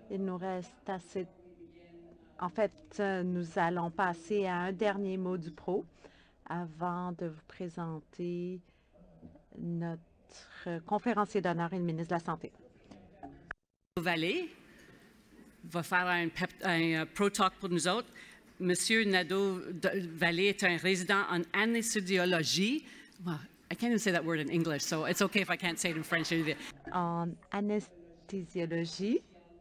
Il nous reste assez. En fait, nous allons passer à un dernier mot du pro avant de vous présenter notre conférencier d'honneur et le ministre de la Santé. Vallée va faire un Pro Talk pour nous autres. Monsieur Nadeau-Vallée est un résident en anesthésologie. Well, I can't even say that word in English, so it's okay if I can't say it in French. En anesthésiologie.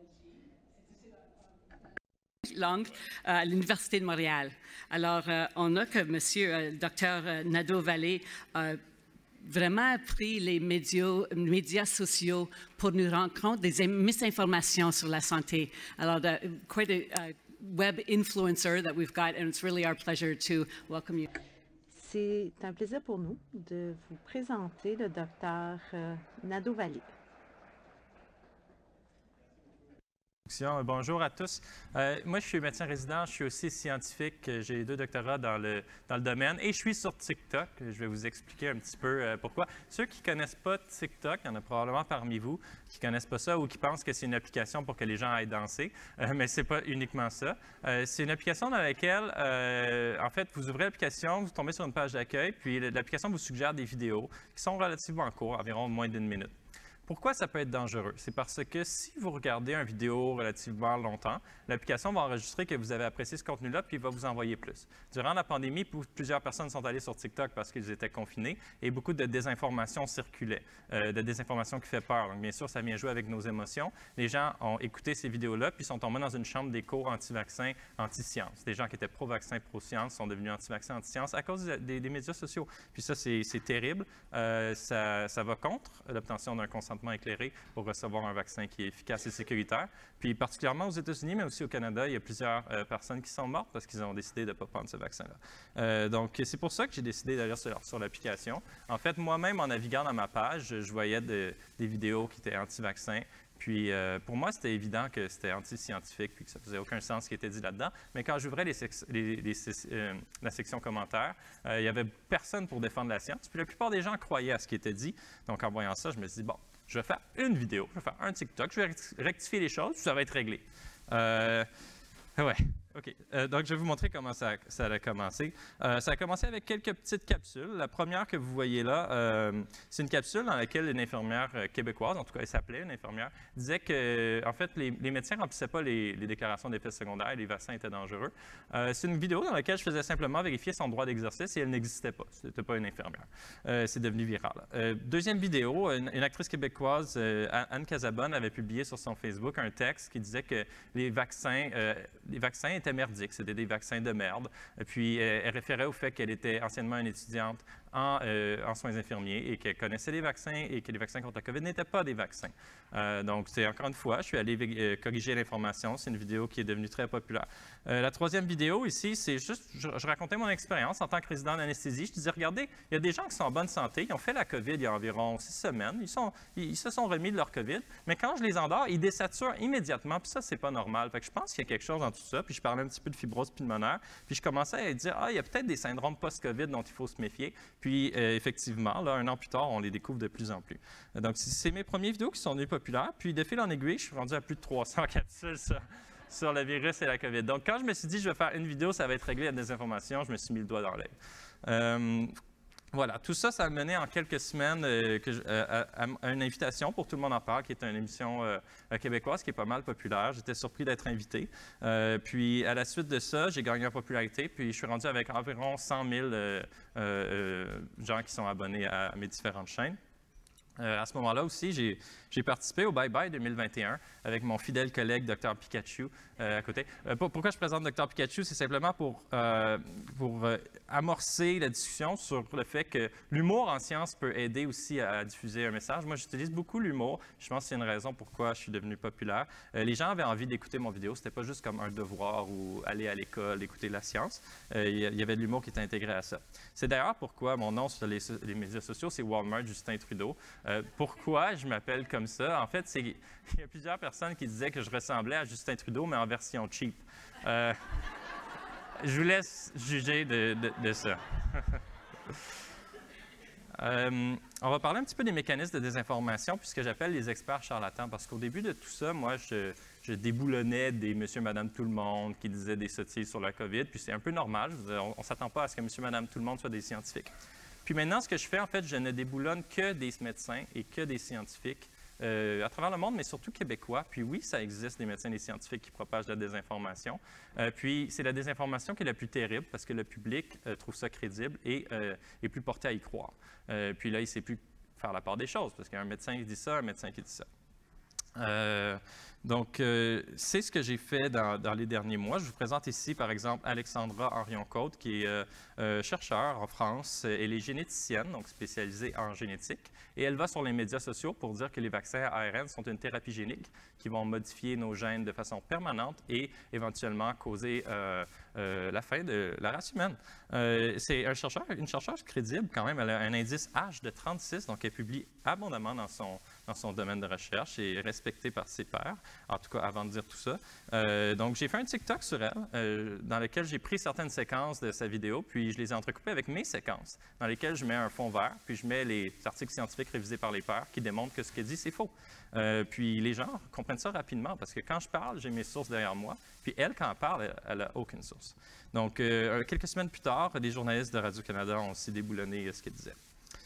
Langue à l'Université de Montréal. Alors, on a que Monsieur Dr Nadeau-Vallée vraiment pris les médias sociaux pour nous rendre compte des misinformations sur la santé. Alors, quite a web influencer that we've got, and it's really our pleasure to welcome you. C'est un plaisir pour nous de vous présenter le docteur Nadeau-Vallée. Bonjour à tous. Moi, je suis médecin résident, je suis aussi scientifique. J'ai 2 doctorats dans le domaine et je suis sur TikTok. Je vais vous expliquer un petit peu pourquoi. Ceux qui ne connaissent pas TikTok, il y en a probablement parmi vous qui ne connaissent pas ça ou qui pensent que c'est une application pour que les gens aillent danser, mais ce n'est pas uniquement ça. C'est une application dans laquelle, en fait, vous ouvrez l'application, vous tombez sur une page d'accueil, puis l'application vous suggère des vidéos qui sont relativement courtes, environ moins d'1 minute. Pourquoi ça peut être dangereux? C'est parce que si vous regardez une vidéo relativement longtemps, l'application va enregistrer que vous avez apprécié ce contenu-là, puis il va vous envoyer plus. Durant la pandémie, plusieurs personnes sont allées sur TikTok parce qu'ils étaient confinés et beaucoup de désinformation circulait, de désinformation qui fait peur. Donc, bien sûr, ça vient jouer avec nos émotions. Les gens ont écouté ces vidéos-là, puis sont tombés dans une chambre d'écho anti-vaccins, anti-science. Des gens qui étaient pro-vaccins, pro-science sont devenus anti-vaccins, anti-science à cause des médias sociaux. Puis ça, c'est terrible. Ça va contre l'obtention d'un consentement éclairé pour recevoir un vaccin qui est efficace et sécuritaire. Puis particulièrement aux États-Unis, mais aussi au Canada, il y a plusieurs personnes qui sont mortes parce qu'ils ont décidé de ne pas prendre ce vaccin-là. Donc, c'est pour ça que j'ai décidé d'aller sur l'application. En fait, moi-même, en naviguant dans ma page, je voyais des vidéos qui étaient anti-vaccins. Puis, pour moi, c'était évident que c'était anti-scientifique puis que ça faisait aucun sens ce qui était dit là-dedans. Mais quand j'ouvrais la section commentaires, il n'y avait personne pour défendre la science. Puis, la plupart des gens croyaient à ce qui était dit. Donc, en voyant ça, je me suis dit, bon, je vais faire une vidéo, je vais faire un TikTok, je vais rectifier les choses, puis ça va être réglé. Ouais, OK. Donc, je vais vous montrer comment ça a commencé. Ça a commencé avec quelques petites capsules. La première que vous voyez là, c'est une capsule dans laquelle une infirmière québécoise, en tout cas, elle s'appelait une infirmière, disait que, en fait, les médecins ne remplissaient pas les déclarations d'effets secondaires et les vaccins étaient dangereux. C'est une vidéo dans laquelle je faisais simplement vérifier son droit d'exercice et elle n'existait pas. Ce n'était pas une infirmière. C'est devenu viral. Deuxième vidéo, une actrice québécoise, Anne Casabonne, avait publié sur son Facebook un texte qui disait que les vaccins étaient merdiques, c'était des vaccins de merde. Puis, elle référait au fait qu'elle était anciennement une étudiante en soins infirmiers et qu'elle connaissait les vaccins et que les vaccins contre la COVID n'étaient pas des vaccins. Donc, c'est encore une fois, je suis allé corriger l'information. C'est une vidéo qui est devenue très populaire. La troisième vidéo ici, c'est juste, je racontais mon expérience en tant que résident d'anesthésie. Je disais, regardez, il y a des gens qui sont en bonne santé, ils ont fait la COVID il y a environ 6 semaines, ils se sont remis de leur COVID, mais quand je les endors, ils désaturent immédiatement, puis ça, c'est pas normal. Fait que je pense qu'il y a quelque chose dans tout ça, puis je parlais un petit peu de fibrose pulmonaire, puis je commençais à dire, il y a peut-être des syndromes post-COVID dont il faut se méfier. Puis, effectivement, là, 1 an plus tard, on les découvre de plus en plus. Donc, c'est mes premières vidéos qui sont devenues populaires. Puis, de fil en aiguille, je suis rendu à plus de 300 capsules sur le virus et la COVID. Donc, quand je me suis dit, je vais faire une vidéo, ça va être réglé la désinformation, je me suis mis le doigt dans l'œil. Voilà, tout ça, ça a mené en quelques semaines à une invitation pour Tout le monde en parle, qui est une émission québécoise qui est pas mal populaire. J'étais surpris d'être invité. Puis, à la suite de ça, j'ai gagné en popularité. Puis, je suis rendu avec environ 100 000 gens qui sont abonnés à mes différentes chaînes. À ce moment-là aussi, j'ai participé au Bye Bye 2021 avec mon fidèle collègue Dr Pikachu à côté. Pourquoi je présente Dr Pikachu? C'est simplement pour amorcer la discussion sur le fait que l'humour en sciences peut aider aussi à diffuser un message. Moi, j'utilise beaucoup l'humour. Je pense que c'est une raison pourquoi je suis devenu populaire. Les gens avaient envie d'écouter mon vidéo. C'était pas juste comme un devoir ou aller à l'école, écouter la science. Il y avait de l'humour qui était intégré à ça. C'est d'ailleurs pourquoi mon nom sur les médias sociaux, c'est Walmart Justin Trudeau. Pourquoi je m'appelle comme ça? En fait, il y a plusieurs personnes qui disaient que je ressemblais à Justin Trudeau, mais en version cheap. Je vous laisse juger de ça. On va parler un petit peu des mécanismes de désinformation, puis ce que j'appelle les experts charlatans, parce qu'au début de tout ça, moi, je déboulonnais des monsieur, madame, tout le monde qui disaient des sottises sur la COVID, puis c'est un peu normal. On ne s'attend pas à ce que monsieur, madame, tout le monde soient des scientifiques. Puis maintenant, ce que je fais, en fait, je ne déboulonne que des médecins et que des scientifiques à travers le monde, mais surtout québécois. Puis oui, ça existe des médecins et des scientifiques qui propagent la désinformation. Puis c'est la désinformation qui est la plus terrible parce que le public trouve ça crédible et est plus porté à y croire. Puis là, il ne sait plus faire la part des choses parce qu'il y a un médecin qui dit ça, un médecin qui dit ça. Donc, c'est ce que j'ai fait dans les derniers mois. Je vous présente ici, par exemple, Alexandra Henrion-Côte, qui est chercheure en France. Elle est généticienne, donc spécialisée en génétique. Et elle va sur les médias sociaux pour dire que les vaccins à ARN sont une thérapie génique qui vont modifier nos gènes de façon permanente et éventuellement causer la fin de la race humaine. C'est une chercheuse crédible quand même. Elle a un indice H de 36, donc elle publie abondamment dans son domaine de recherche et est respectée par ses pairs, en tout cas avant de dire tout ça. Donc j'ai fait un TikTok sur elle dans lequel j'ai pris certaines séquences de sa vidéo, puis je les ai entrecoupées avec mes séquences, dans lesquelles je mets un fond vert, puis je mets les articles scientifiques révisés par les pairs qui démontrent que ce qu'elle dit, c'est faux. Puis les gens comprennent ça rapidement parce que quand je parle, j'ai mes sources derrière moi. Puis elle, quand elle parle, elle n'a aucune source. Donc, quelques semaines plus tard, des journalistes de Radio-Canada ont aussi déboulonné ce qu'elle disait.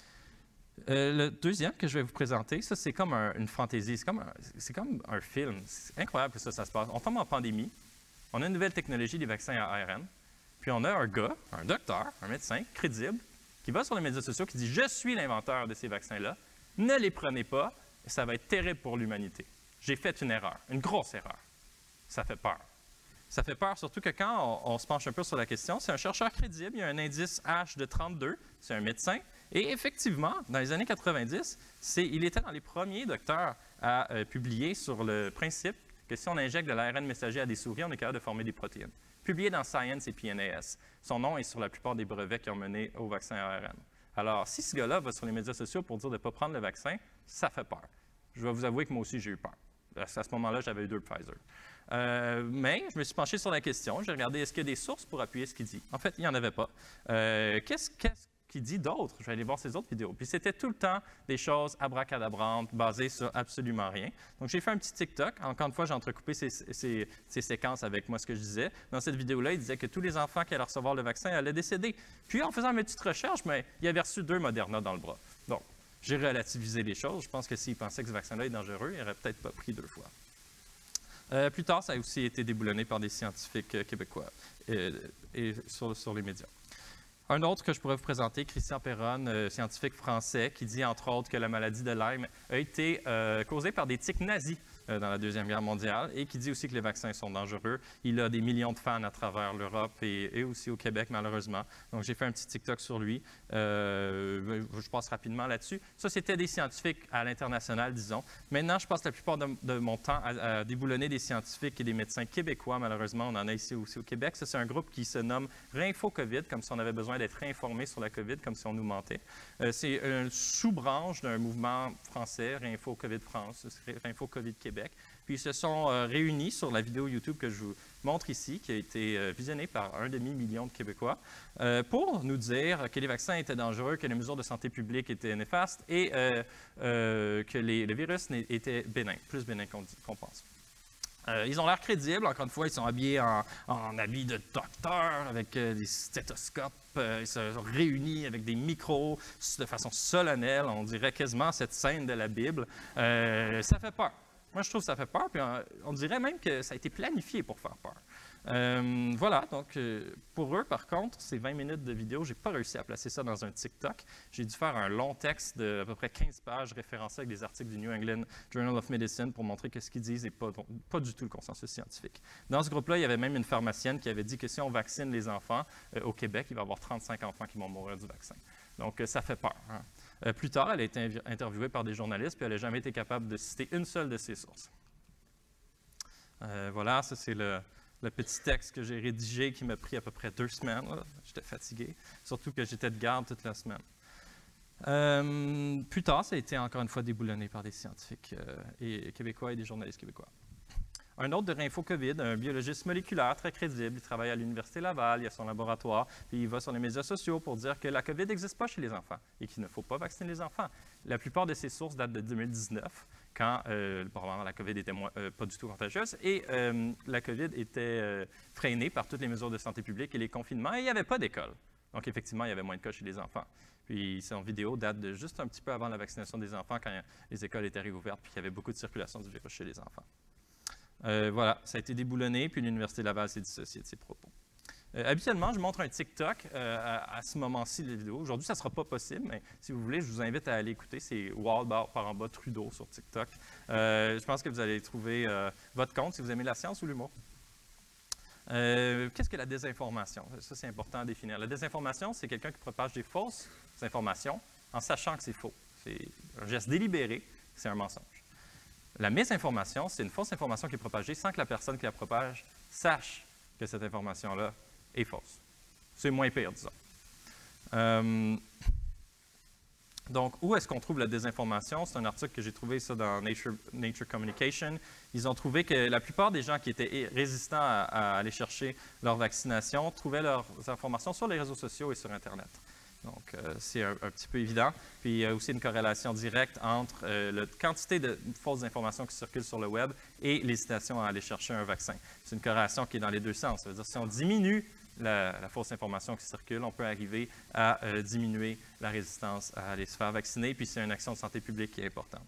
Le deuxième que je vais vous présenter, ça, c'est comme une fantaisie. C'est comme un film. C'est incroyable que ça se passe. On tombe en pandémie. On a une nouvelle technologie des vaccins à ARN. Puis on a un gars, un docteur, un médecin crédible, qui va sur les médias sociaux qui dit « Je suis l'inventeur de ces vaccins-là. Ne les prenez pas. Ça va être terrible pour l'humanité. J'ai fait une erreur, une grosse erreur. » Ça fait peur. Ça fait peur, surtout que quand on se penche un peu sur la question, c'est un chercheur crédible, il a un indice H de 32, c'est un médecin, et effectivement, dans les années 90, il était dans les premiers docteurs à publier sur le principe que si on injecte de l'ARN messager à des souris, on est capable de former des protéines. Publié dans Science et PNAS. Son nom est sur la plupart des brevets qui ont mené au vaccin ARN. Alors, si ce gars-là va sur les médias sociaux pour dire de ne pas prendre le vaccin, ça fait peur. Je vais vous avouer que moi aussi, j'ai eu peur. À ce moment-là, j'avais eu 2 Pfizer. Mais je me suis penché sur la question. J'ai regardé est-ce qu'il y a des sources pour appuyer ce qu'il dit. En fait, il n'y en avait pas. Qu'est-ce qu'il dit d'autre? Je vais aller voir ses autres vidéos. Puis c'était tout le temps des choses abracadabrantes, basées sur absolument rien. Donc j'ai fait un petit TikTok. Encore une fois, j'ai entrecoupé ces séquences avec moi ce que je disais. Dans cette vidéo-là, il disait que tous les enfants qui allaient recevoir le vaccin allaient décéder. Puis en faisant mes petites recherches, il avait reçu 2 Moderna dans le bras. Donc, j'ai relativisé les choses. Je pense que s'il pensait que ce vaccin-là est dangereux, il n'aurait peut-être pas pris 2 fois. Plus tard, ça a aussi été déboulonné par des scientifiques québécois et sur les médias. Un autre que je pourrais vous présenter, Christian Perronne, scientifique français, qui dit entre autres que la maladie de Lyme a été causée par des tiques nazis dans la Deuxième Guerre mondiale et qui dit aussi que les vaccins sont dangereux. Il a des millions de fans à travers l'Europe et aussi au Québec, malheureusement. Donc, j'ai fait un petit TikTok sur lui. Je passe rapidement là-dessus. Ça, c'était des scientifiques à l'international, disons. Maintenant, je passe la plupart de mon temps à déboulonner des scientifiques et des médecins québécois. Malheureusement, on en a ici aussi au Québec. Ça, c'est un groupe qui se nomme Réinfo COVID, comme si on avait besoin d'être réinformé sur la COVID, comme si on nous mentait. C'est une sous-branche d'un mouvement français, Réinfo COVID France, Réinfo COVID Québec. Puis ils se sont réunis sur la vidéo YouTube que je vous montre ici, qui a été visionnée par 1,5 million de Québécois, pour nous dire que les vaccins étaient dangereux, que les mesures de santé publique étaient néfastes et que le virus était bénin, plus bénin qu'on pense. Ils ont l'air crédibles, encore une fois, ils sont habillés en habits de docteurs, avec des stéthoscopes, ils se sont réunis avec des micros de façon solennelle, on dirait quasiment cette scène de la Bible. Ça fait peur. Moi, je trouve que ça fait peur, puis on dirait même que ça a été planifié pour faire peur. Voilà, donc pour eux, par contre, ces 20 minutes de vidéo, je n'ai pas réussi à placer ça dans un TikTok. J'ai dû faire un long texte de à peu près 15 pages référencé avec des articles du New England Journal of Medicine pour montrer que ce qu'ils disent n'est pas du tout le consensus scientifique. Dans ce groupe-là, il y avait même une pharmacienne qui avait dit que si on vaccine les enfants, au Québec, il va y avoir 35 enfants qui vont mourir du vaccin. Donc, ça fait peur. Hein. Plus tard, elle a été interviewée par des journalistes, puis elle n'a jamais été capable de citer une seule de ses sources. Voilà, ça c'est le petit texte que j'ai rédigé qui m'a pris à peu près 2 semaines. J'étais fatigué, surtout que j'étais de garde toute la semaine. Plus tard, ça a été encore une fois déboulonné par des scientifiques québécois et des journalistes québécois. Un autre de Réinfo COVID, un biologiste moléculaire très crédible, il travaille à l'Université Laval, il a son laboratoire, puis il va sur les médias sociaux pour dire que la COVID n'existe pas chez les enfants et qu'il ne faut pas vacciner les enfants. La plupart de ces sources datent de 2019, quand probablement la COVID était pas du tout contagieuse et la COVID était freinée par toutes les mesures de santé publique et les confinements et il n'y avait pas d'école. Donc effectivement, il y avait moins de cas chez les enfants. Puis son vidéo date de juste un petit peu avant la vaccination des enfants, quand les écoles étaient réouvertes puis qu'il y avait beaucoup de circulation du virus chez les enfants. Voilà, ça a été déboulonné, puis l'Université Laval s'est dissociée de ses propos. Habituellement, je montre un TikTok à ce moment-ci de la vidéo. Aujourd'hui, ça ne sera pas possible, mais si vous voulez, je vous invite à aller écouter. C'est Wall par en bas Trudeau sur TikTok. Je pense que vous allez trouver votre compte si vous aimez la science ou l'humour. Qu'est-ce que la désinformation? Ça, c'est important à définir. La désinformation, c'est quelqu'un qui propage des fausses informations en sachant que c'est faux. C'est un geste délibéré, c'est un mensonge. La misinformation, c'est une fausse information qui est propagée sans que la personne qui la propage sache que cette information-là est fausse. C'est moins pire, disons. Donc, où est-ce qu'on trouve la désinformation? C'est un article que j'ai trouvé ça dans Nature Communication. Ils ont trouvé que la plupart des gens qui étaient résistants à aller chercher leur vaccination trouvaient leurs informations sur les réseaux sociaux et sur Internet. Donc, c'est un petit peu évident. Puis, il y a aussi une corrélation directe entre la quantité de fausses informations qui circulent sur le web et l'hésitation à aller chercher un vaccin. C'est une corrélation qui est dans les deux sens. Ça veut dire que si on diminue la fausse information qui circule, on peut arriver à diminuer la résistance à aller se faire vacciner, puis c'est une action de santé publique qui est importante.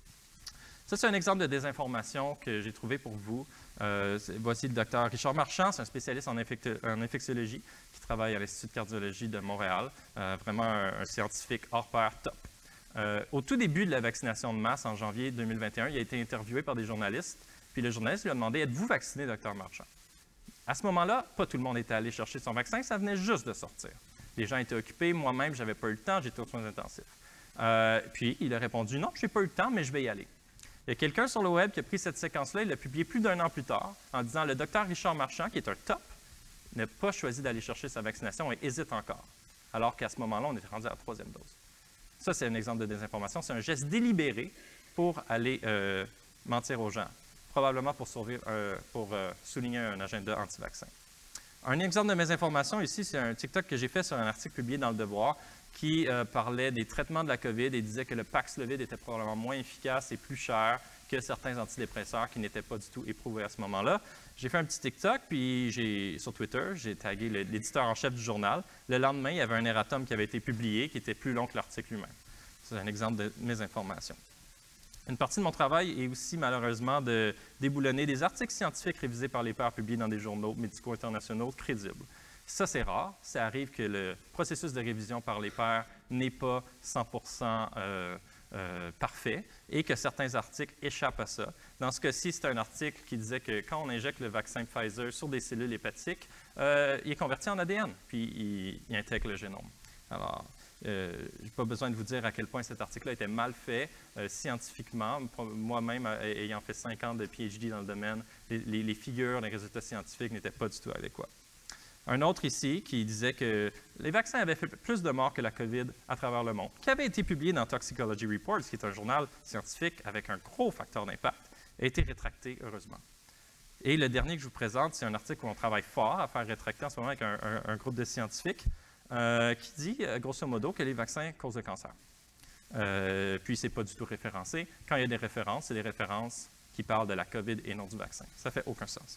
Ça, c'est un exemple de désinformation que j'ai trouvé pour vous. Voici le docteur Richard Marchand, c'est un spécialiste en infectiologie qui travaille à l'Institut de cardiologie de Montréal. Vraiment un scientifique hors pair top. Au tout début de la vaccination de masse, en janvier 2021, il a été interviewé par des journalistes, puis le journaliste lui a demandé « Êtes-vous vacciné, docteur Marchand? » À ce moment-là, pas tout le monde était allé chercher son vaccin, ça venait juste de sortir. Les gens étaient occupés, moi-même, je n'avais pas eu le temps, j'étais aux soins intensifs. Puis, il a répondu « Non, je n'ai pas eu le temps, mais je vais y aller. » Il y a quelqu'un sur le web qui a pris cette séquence-là, il l'a publiée plus d'1 an plus tard, en disant « Le docteur Richard Marchand, qui est un top, n'a pas choisi d'aller chercher sa vaccination et hésite encore. » Alors qu'à ce moment-là, on était rendu à la 3e dose. Ça, c'est un exemple de désinformation. C'est un geste délibéré pour aller mentir aux gens, probablement pour souligner un agenda anti-vaccin. Un exemple de mésinformation ici, c'est un TikTok que j'ai fait sur un article publié dans Le Devoir qui parlait des traitements de la COVID et disait que le Paxlovid était probablement moins efficace et plus cher que certains antidépresseurs qui n'étaient pas du tout éprouvés à ce moment-là. J'ai fait un petit TikTok, puis sur Twitter, j'ai tagué l'éditeur en chef du journal. Le lendemain, il y avait un erratum qui avait été publié qui était plus long que l'article lui-même. C'est un exemple de mésinformation. Une partie de mon travail est aussi, malheureusement, de déboulonner des articles scientifiques révisés par les pairs publiés dans des journaux médicaux internationaux crédibles. Ça, c'est rare. Ça arrive que le processus de révision par les pairs n'est pas 100% parfait et que certains articles échappent à ça. Dans ce cas-ci, c'est un article qui disait que quand on injecte le vaccin Pfizer sur des cellules hépatiques, il est converti en ADN, puis il intègre le génome. Alors, je n'ai pas besoin de vous dire à quel point cet article-là était mal fait scientifiquement. Moi-même, ayant fait 5 ans de PhD dans le domaine, les figures, les résultats scientifiques n'étaient pas du tout adéquats. Un autre ici qui disait que les vaccins avaient fait plus de morts que la COVID à travers le monde, qui avait été publié dans Toxicology Reports, qui est un journal scientifique avec un gros facteur d'impact, a été rétracté, heureusement. Et le dernier que je vous présente, c'est un article où on travaille fort à faire rétracter en ce moment avec un groupe de scientifiques qui dit, grosso modo, que les vaccins causent le cancer. Puis, ce n'est pas du tout référencé. Quand il y a des références, c'est des références qui parlent de la COVID et non du vaccin. Ça ne fait aucun sens.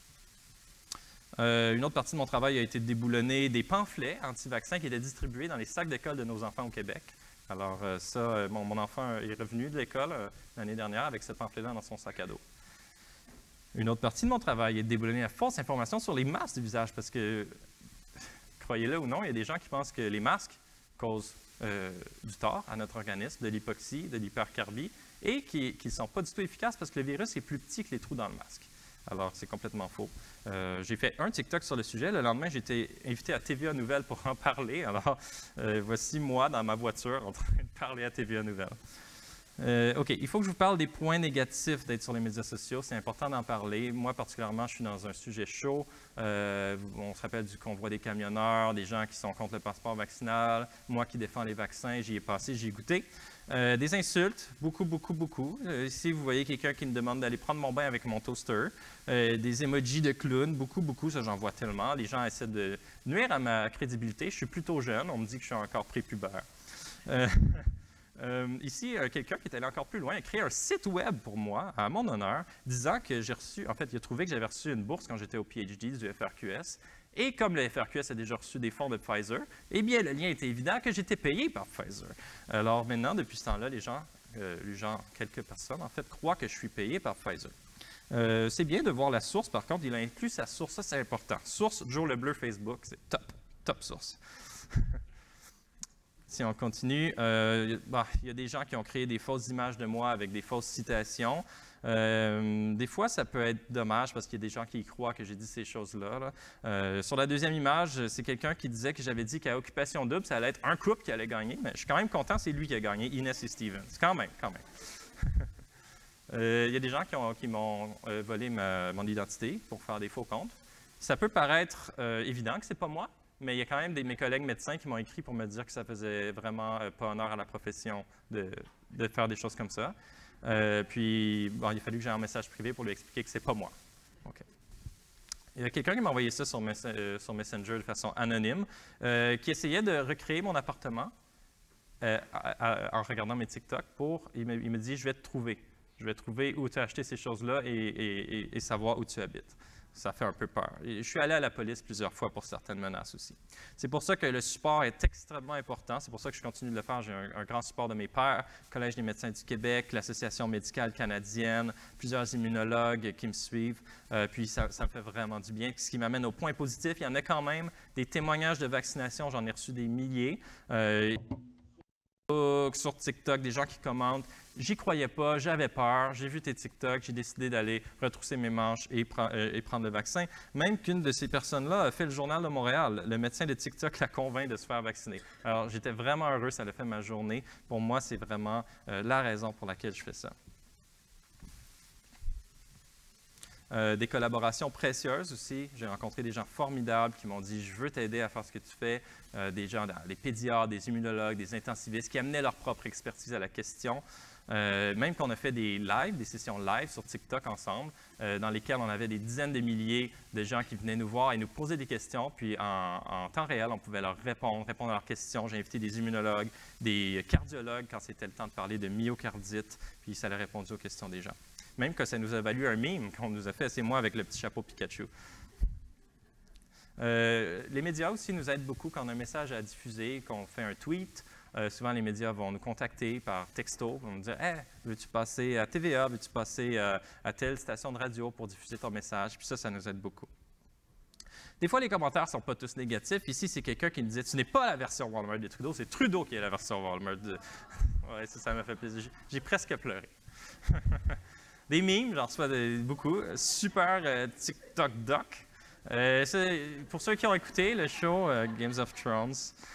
Une autre partie de mon travail a été de déboulonner des pamphlets anti-vaccins qui étaient distribués dans les sacs d'école de nos enfants au Québec. Alors ça, mon enfant est revenu de l'école l'année dernière avec ce pamphlet-là dans son sac à dos. Une autre partie de mon travail est de déboulonner la fausse information sur les masques du visage parce que, croyez-le ou non, il y a des gens qui pensent que les masques causent du tort à notre organisme, de l'hypoxie, de l'hypercarbie, et qui ne sont pas du tout efficaces parce que le virus est plus petit que les trous dans le masque. Alors, c'est complètement faux. J'ai fait un TikTok sur le sujet. Le lendemain, j'ai été invité à TVA Nouvelles pour en parler. Alors, voici moi dans ma voiture en train de parler à TVA Nouvelles. OK, il faut que je vous parle des points négatifs d'être sur les médias sociaux. C'est important d'en parler. Moi, particulièrement, je suis dans un sujet chaud. On se rappelle du convoi des camionneurs, des gens qui sont contre le passeport vaccinal. Moi qui défends les vaccins, j'y ai passé, j'y ai goûté. Des insultes, beaucoup, beaucoup, beaucoup. Ici, vous voyez quelqu'un qui me demande d'aller prendre mon bain avec mon toaster. Des emojis de clown, beaucoup, beaucoup, ça j'en vois tellement. Les gens essaient de nuire à ma crédibilité. Je suis plutôt jeune, on me dit que je suis encore prépubère. Ici, quelqu'un qui est allé encore plus loin a créé un site web pour moi, à mon honneur, disant que j'ai reçu, en fait, il a trouvé que j'avais reçu une bourse quand j'étais au PhD du FRQS. Et comme le FRQS a déjà reçu des fonds de Pfizer, eh bien, le lien était évident que j'étais payé par Pfizer. Alors maintenant, depuis ce temps-là, les gens, quelques personnes, en fait, croient que je suis payé par Pfizer. C'est bien de voir la source, par contre, il a inclus sa source, ça c'est important. Source, Joe Lebleu, Facebook, c'est top source. Si on continue, il y a des gens qui ont créé des fausses images de moi avec des fausses citations. Des fois, ça peut être dommage parce qu'il y a des gens qui y croient que j'ai dit ces choses-là. Sur la deuxième image, c'est quelqu'un qui disait que j'avais dit qu'à Occupation Double, ça allait être un couple qui allait gagner. Mais je suis quand même content, c'est lui qui a gagné, Inès et Steven. Quand même. Il y a des gens qui m'ont volé mon identité pour faire des faux comptes. Ça peut paraître évident que ce n'est pas moi, mais il y a quand même mes collègues médecins qui m'ont écrit pour me dire que ça faisait vraiment pas honneur à la profession de faire des choses comme ça. Puis, il a fallu que j'aie un message privé pour lui expliquer que c'est pas moi. Okay. Il y a quelqu'un qui m'a envoyé ça sur Messenger de façon anonyme, qui essayait de recréer mon appartement en regardant mes TikTok il me dit « Je vais te trouver. Je vais trouver où tu as acheté ces choses-là et savoir où tu habites. » Ça fait un peu peur. Et je suis allé à la police plusieurs fois pour certaines menaces aussi. C'est pour ça que le support est extrêmement important. C'est pour ça que je continue de le faire. J'ai un grand support de mes pairs, le Collège des médecins du Québec, l'Association médicale canadienne, plusieurs immunologues qui me suivent. Puis ça me fait vraiment du bien. Puis ce qui m'amène au point positif, il y en a quand même des témoignages de vaccination. J'en ai reçu des milliers. Sur TikTok, des gens qui commentent. J'y croyais pas, j'avais peur, j'ai vu tes TikTok, j'ai décidé d'aller retrousser mes manches et prendre le vaccin. Même qu'une de ces personnes-là a fait le Journal de Montréal. Le médecin de TikTok l'a convainc de se faire vacciner. Alors, j'étais vraiment heureux, ça a fait ma journée. Pour moi, c'est vraiment la raison pour laquelle je fais ça. Des collaborations précieuses aussi. J'ai rencontré des gens formidables qui m'ont dit « Je veux t'aider à faire ce que tu fais ». Des gens, des pédiatres, des immunologues, des intensivistes qui amenaient leur propre expertise à la question. Même qu'on a fait des sessions live sur TikTok ensemble, dans lesquelles on avait des dizaines de milliers de gens qui venaient nous voir et nous poser des questions. Puis en temps réel, on pouvait leur répondre à leurs questions. J'ai invité des immunologues, des cardiologues quand c'était le temps de parler de myocardite, puis ça a répondu aux questions des gens. Même que ça nous a valu un meme qu'on nous a fait, c'est moi avec le petit chapeau Pikachu. Les médias aussi nous aident beaucoup quand on a un message à diffuser, qu'on fait un tweet. Souvent, les médias vont nous contacter par texto, vont nous dire « Hey, veux-tu passer à TVA, veux-tu passer à telle station de radio pour diffuser ton message? » Puis ça nous aide beaucoup. Des fois, les commentaires ne sont pas tous négatifs. Ici, c'est quelqu'un qui me disait « Tu n'es pas la version Walmart de Trudeau, c'est Trudeau qui est la version Walmart. » Ouais, ça m'a fait plaisir. J'ai presque pleuré. Des memes, j'en reçois beaucoup. Super TikTok doc. Pour ceux qui ont écouté le show Games of Thrones,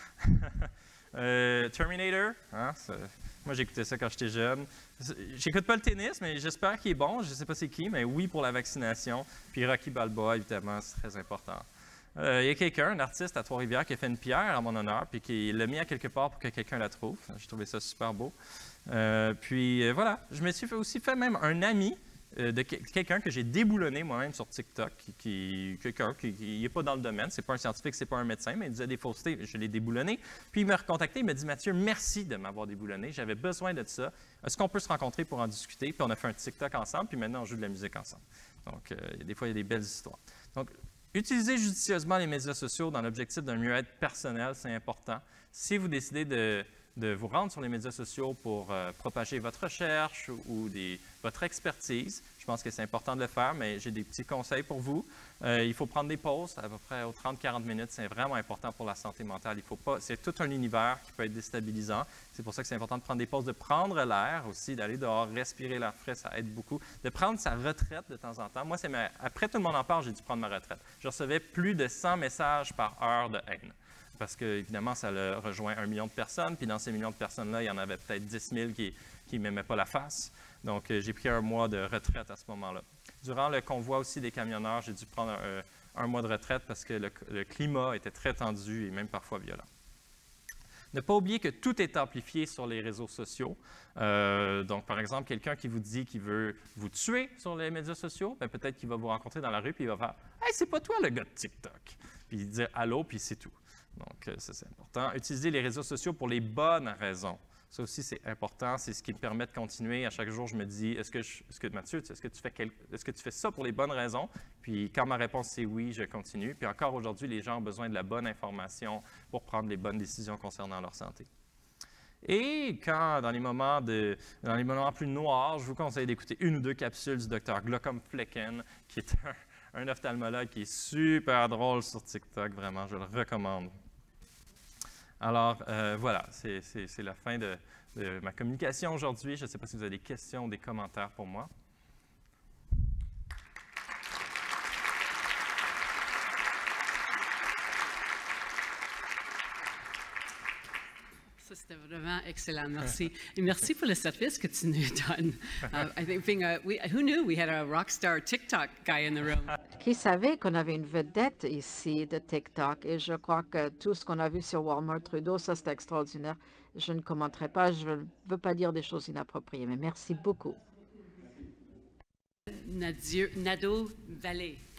Terminator, hein, moi j'écoutais ça quand j'étais jeune. J'écoute pas le tennis, mais j'espère qu'il est bon. Je sais pas c'est qui, mais oui pour la vaccination. Puis Rocky Balboa, évidemment, c'est très important. Il y a quelqu'un, un artiste à Trois-Rivières, qui a fait une pierre à mon honneur, puis qui l'a mis à quelque part pour que quelqu'un la trouve. J'ai trouvé ça super beau. Puis voilà, je me suis aussi fait même un ami de quelqu'un que j'ai déboulonné moi-même sur TikTok, quelqu'un qui n'est pas dans le domaine, c'est pas un scientifique, c'est pas un médecin, mais il disait des faussetés, je l'ai déboulonné. Puis il m'a recontacté, il m'a dit « Mathieu, merci de m'avoir déboulonné, j'avais besoin de ça. Est-ce qu'on peut se rencontrer pour en discuter? » Puis on a fait un TikTok ensemble, puis maintenant on joue de la musique ensemble. Donc, des fois, il y a des belles histoires. Donc, utilisez judicieusement les médias sociaux dans l'objectif d'un mieux-être personnel, c'est important. Si vous décidez de vous rendre sur les médias sociaux pour propager votre recherche ou votre expertise, je pense que c'est important de le faire, mais j'ai des petits conseils pour vous. Il faut prendre des pauses, à peu près aux 30-40 minutes. C'est vraiment important pour la santé mentale. C'est tout un univers qui peut être déstabilisant. C'est pour ça que c'est important de prendre des pauses, de prendre l'air aussi, d'aller dehors, respirer l'air frais, ça aide beaucoup. De prendre sa retraite de temps en temps. Moi, après tout le monde en parle, j'ai dû prendre ma retraite. Je recevais plus de 100 messages par heure de haine. Parce que, évidemment, ça rejoint 1 million de personnes. Puis dans ces millions de personnes-là, il y en avait peut-être 10 000 qui ne m'aimaient pas la face. Donc, j'ai pris 1 mois de retraite à ce moment-là. Durant le convoi aussi des camionneurs, j'ai dû prendre un mois de retraite parce que le climat était très tendu et même parfois violent. Ne pas oublier que tout est amplifié sur les réseaux sociaux. Donc, par exemple, quelqu'un qui vous dit qu'il veut vous tuer sur les médias sociaux, ben, peut-être qu'il va vous rencontrer dans la rue puis il va faire « Hey, c'est pas toi le gars de TikTok! » Puis dire « Allô » puis c'est tout. Donc, ça, c'est important. Utiliser les réseaux sociaux pour les bonnes raisons. Ça aussi, c'est important. C'est ce qui me permet de continuer. À chaque jour, je me dis, Mathieu, est-ce que tu fais ça pour les bonnes raisons? Puis quand ma réponse c'est oui, je continue. Puis encore aujourd'hui, les gens ont besoin de la bonne information pour prendre les bonnes décisions concernant leur santé. Et quand, dans les moments plus noirs, je vous conseille d'écouter une ou deux capsules du Dr. Glaucom Flecken, qui est un ophtalmologue qui est super drôle sur TikTok. Vraiment, je le recommande. Alors, voilà, c'est la fin de ma communication aujourd'hui. Je ne sais pas si vous avez des questions ou des commentaires pour moi. Ça, c'était vraiment excellent. Merci. Et merci pour le service que tu nous donnes. I think who knew we had a rock star TikTok guy in the room? Qui savait qu'on avait une vedette ici de TikTok? Et je crois que tout ce qu'on a vu sur Walmart Trudeau, ça, c'est extraordinaire. Je ne commenterai pas, je ne veux pas dire des choses inappropriées, mais merci beaucoup. Nadeau Vallée.